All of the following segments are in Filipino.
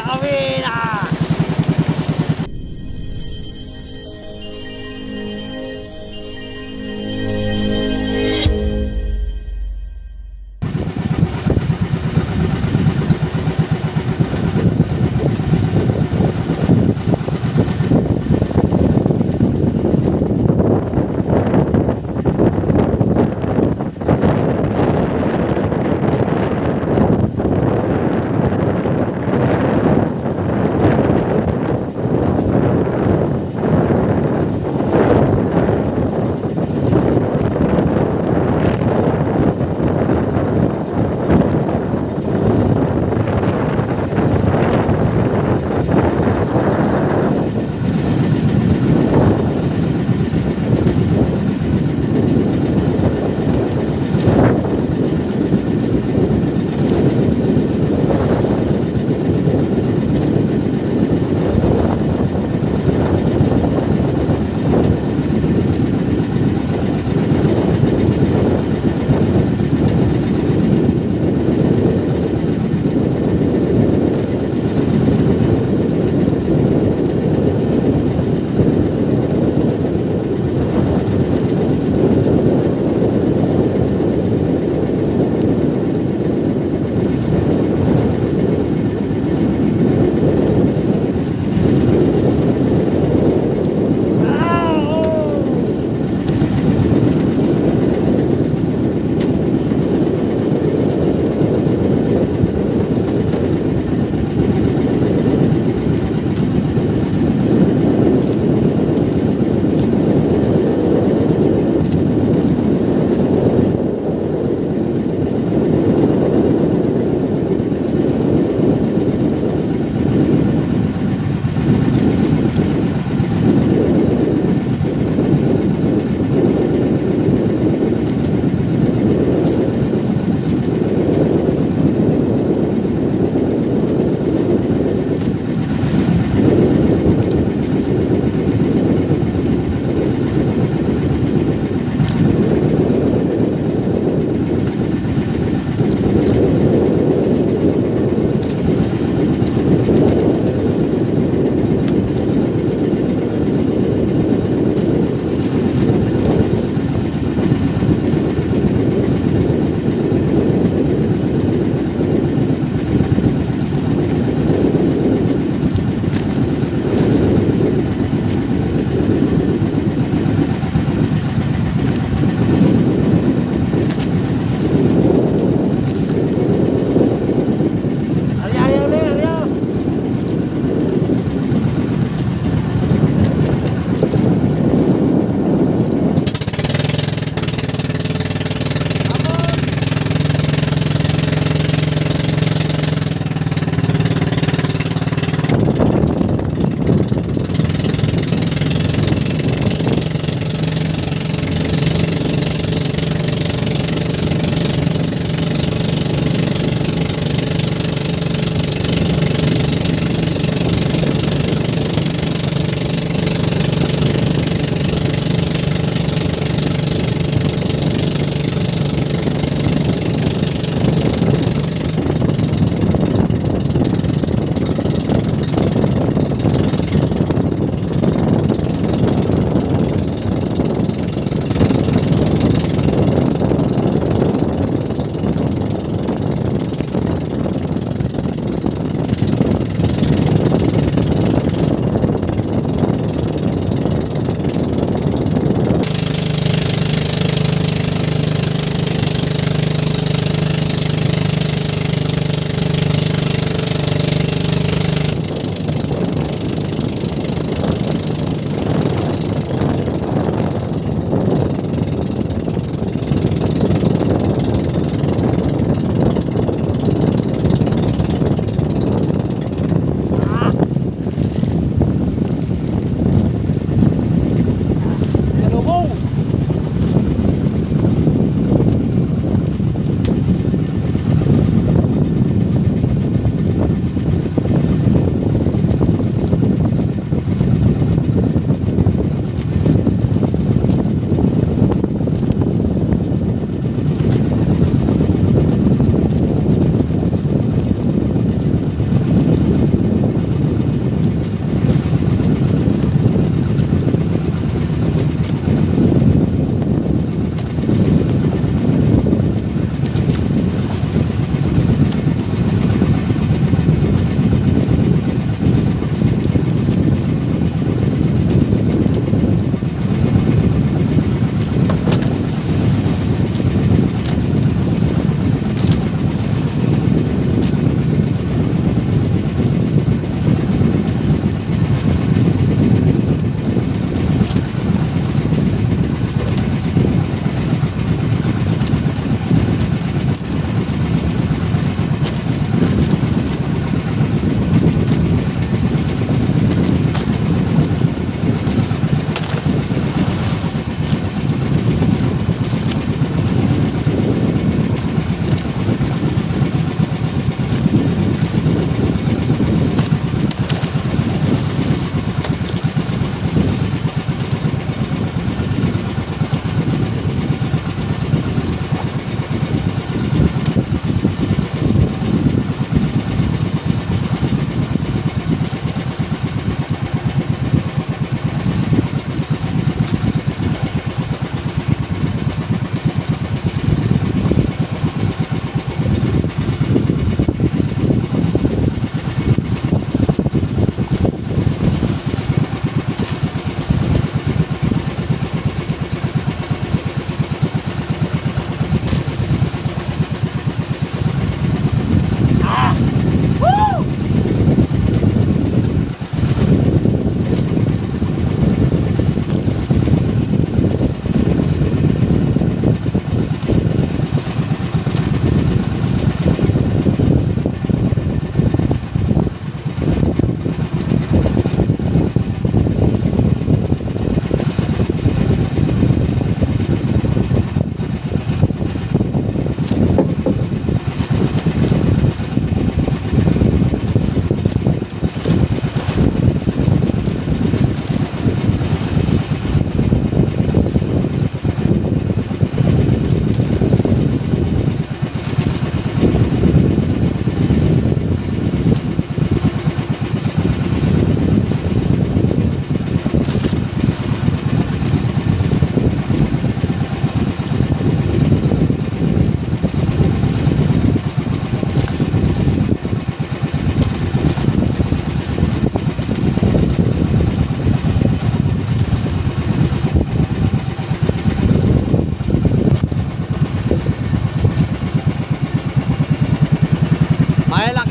cabina.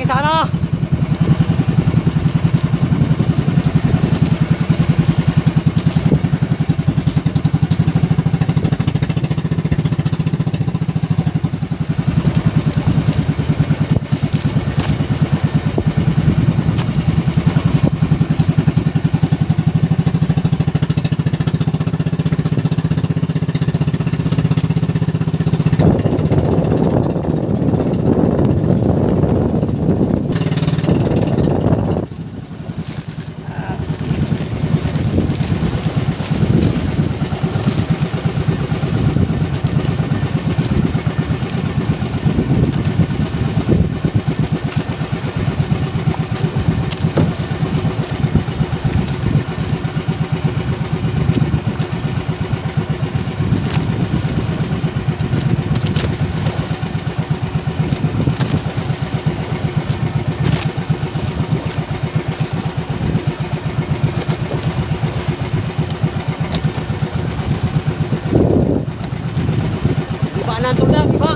sana. Nandun lang, diba?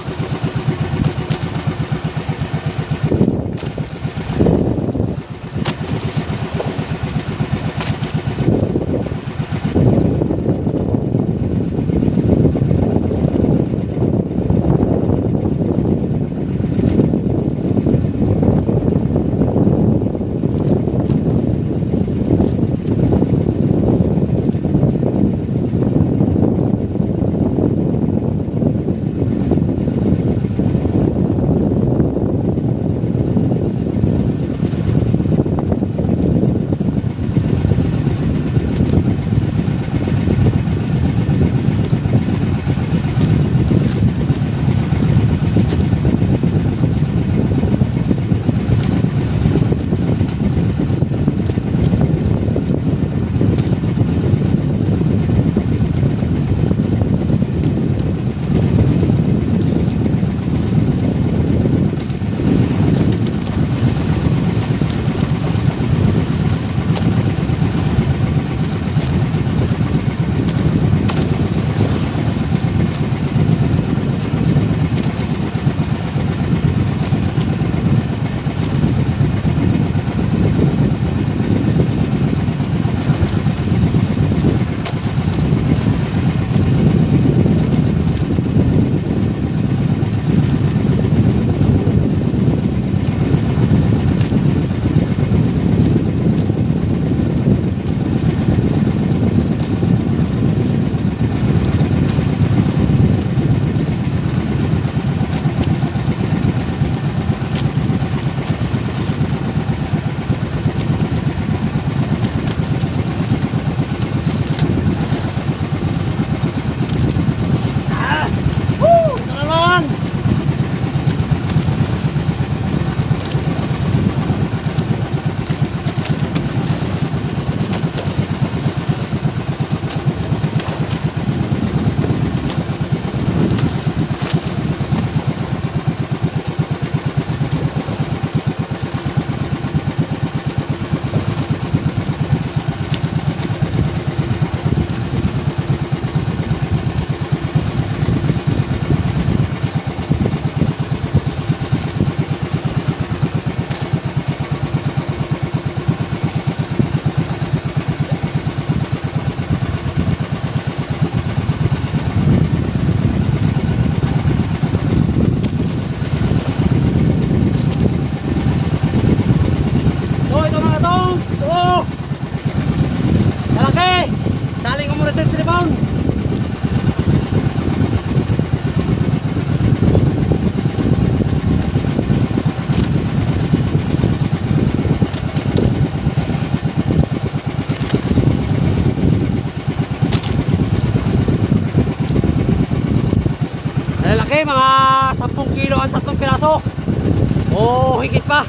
Lalaki, mga 10 kilo ang 3 piraso o higit pa.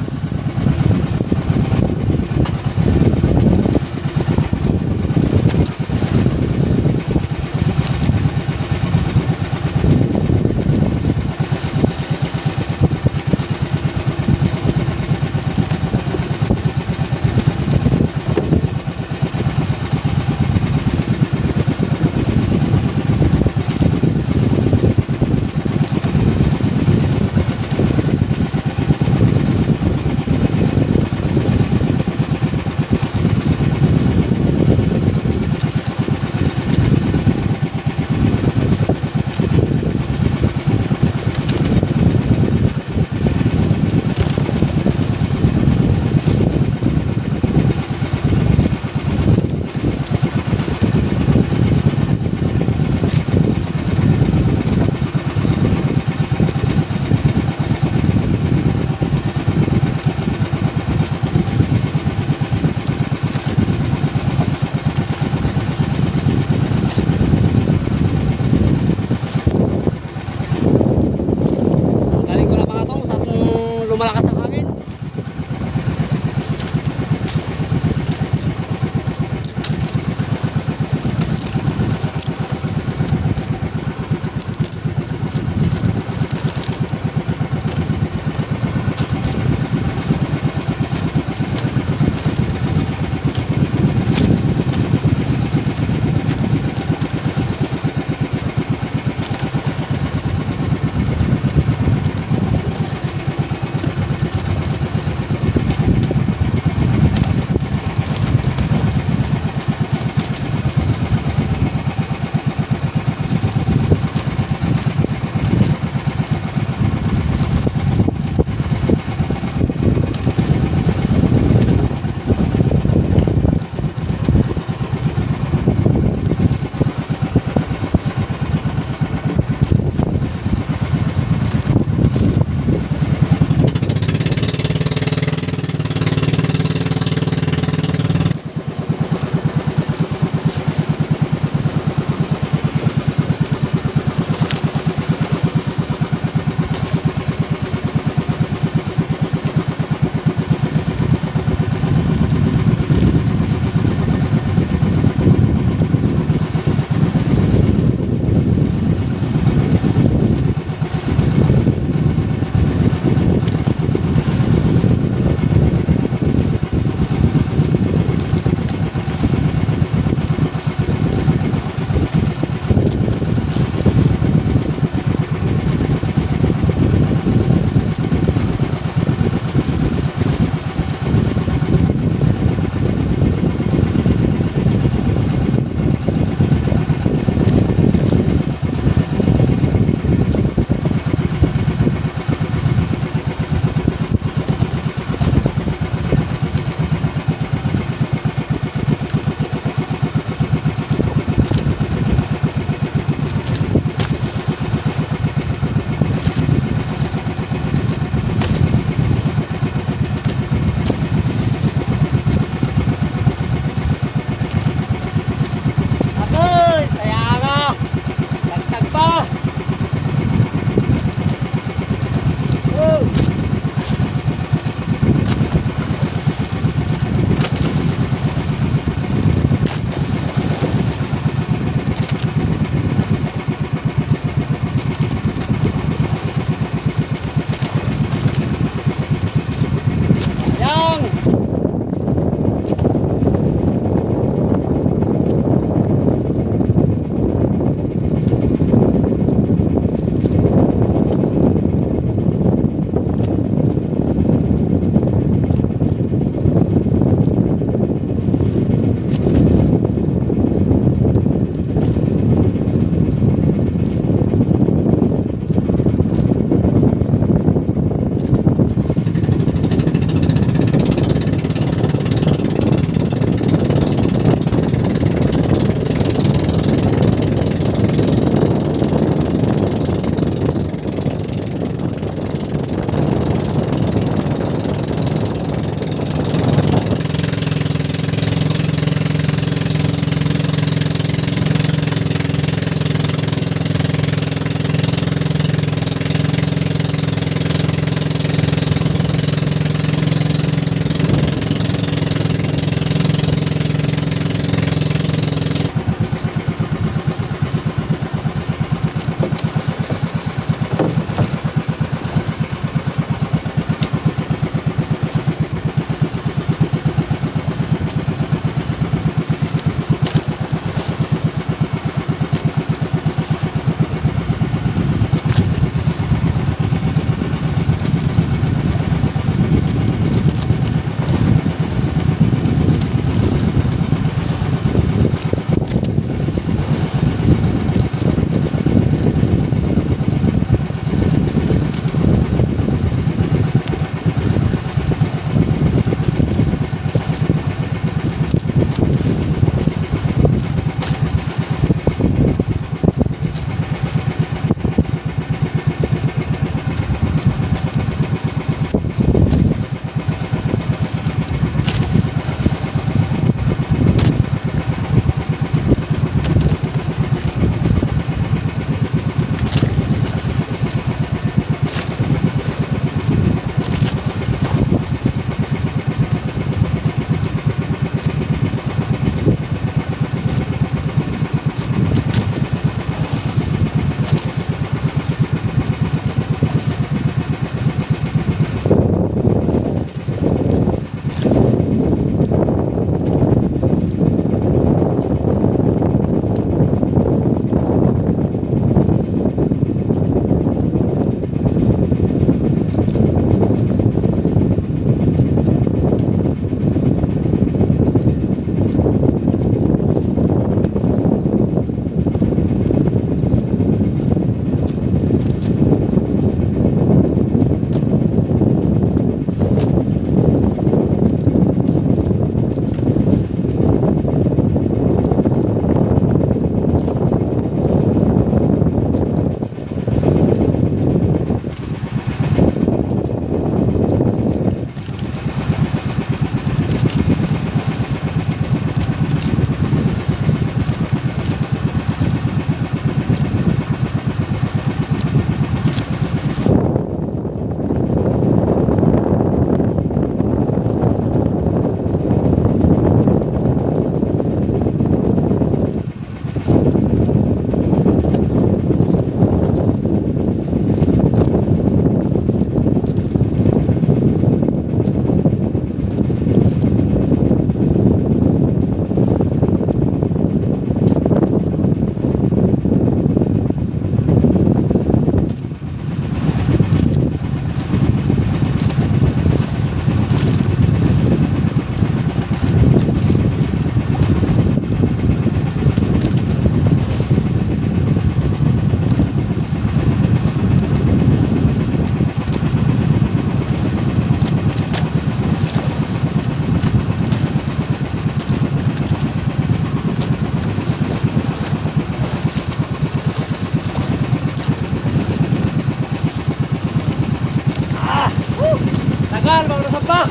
Sipag pa!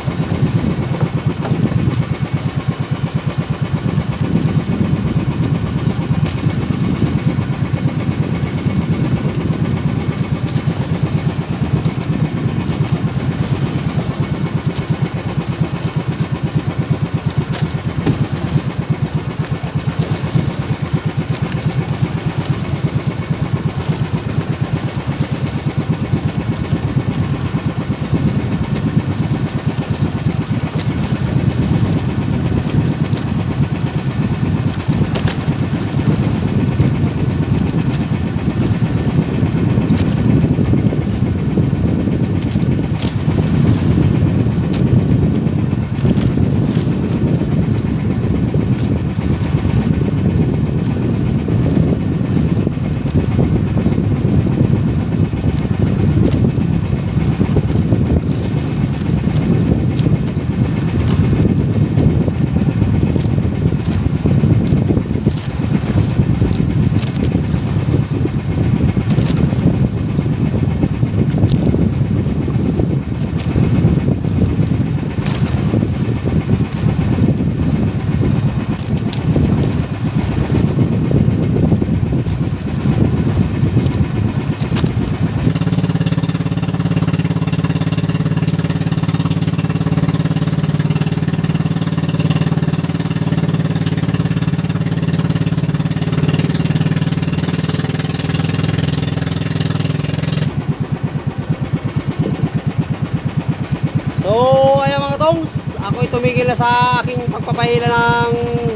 So ayan mga tongs, ako'y tumigil na sa aking pagpapahila ng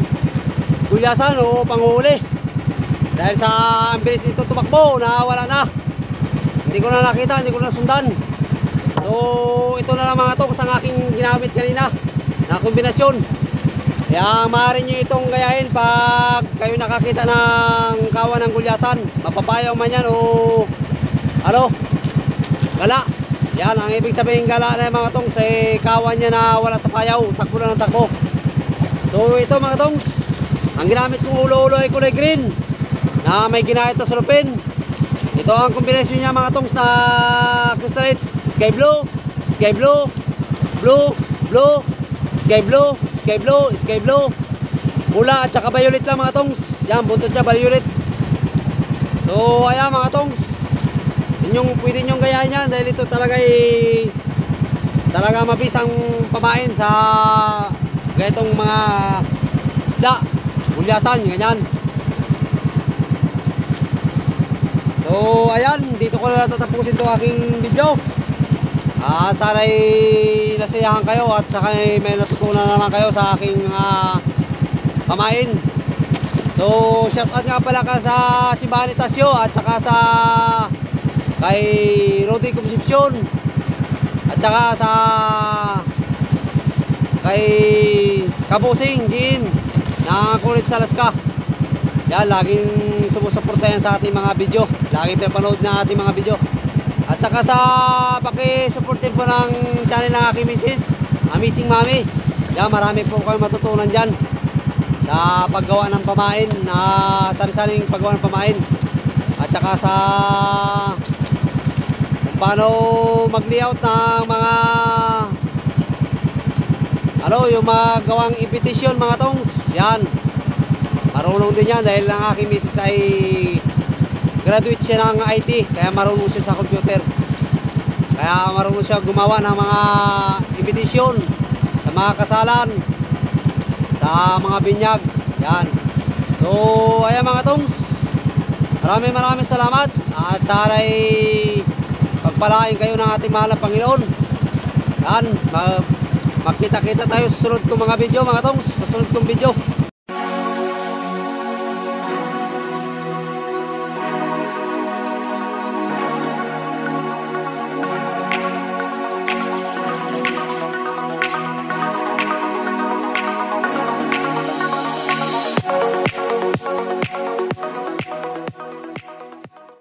gulyasan o panghuli. Dahil sa ang bilis nito tumakbo na wala na. Hindi ko na nakita, hindi ko na sundan. So ito na lang mga tongs ang aking ginamit kanina na kombinasyon. Kaya maaari nyo itong gayahin pag kayo nakakita ng kawan ng gulyasan. Mapapayaw man yan o ano, gala. Yan, ang ibig sabihin gala na mga tongs ay kawan niya na wala sa payaw, takbo na ng takbo. So ito mga tongs, ang ginamit kong ulo-ulo ay kulay green na may ginahit na salupin. Ito ang kombinasyon niya mga tongs na crystalite, sky blue, sky blue, blue, blue, sky blue, sky blue, sky blue, pula at saka violet lang mga tongs. Yan, buntot niya violet. So ayan mga tongs, yung pwede nyong gayahin yan dahil ito talaga ay talaga mabisang pamain sa ganitong mga isda, gulyasan, ganyan. So ayan, dito ko na tatapusin ito aking video. Sana'y nasiyahan kayo at saka may natutunan naman kayo sa aking pamain. So shout out nga pala ka sa Simbahan ni Tasyo at saka sa kay Rodi Concepcion at saka sa kay Kabusing Jin na kulit sa Alaska. Yan, laging sumusuporta yan sa ating mga video, laging pinapanood na ating mga video. At saka sa paki-support din po ng channel ng aking misis, Amazing Mami. Yan, marami po kayo matutunan dyan sa paggawa ng pamain, na sari-saring paggawa ng pamain. At saka sa paano mag-layout ng mga yung mga gawang invitation mga tongs. Yan, marunong din yan dahil ang aking misis ay graduate siya ng IT, kaya marunong siya sa computer, kaya marunong siya gumawa ng mga invitation sa mga kasalan, sa mga binyag. Yan. So ayan mga tongs, maraming salamat at sana'y pagpalain kayo ng ating mahal na Panginoon. Yan, magkita-kita tayo sa sunod kong mga video mga tongs, sa sunod kong video.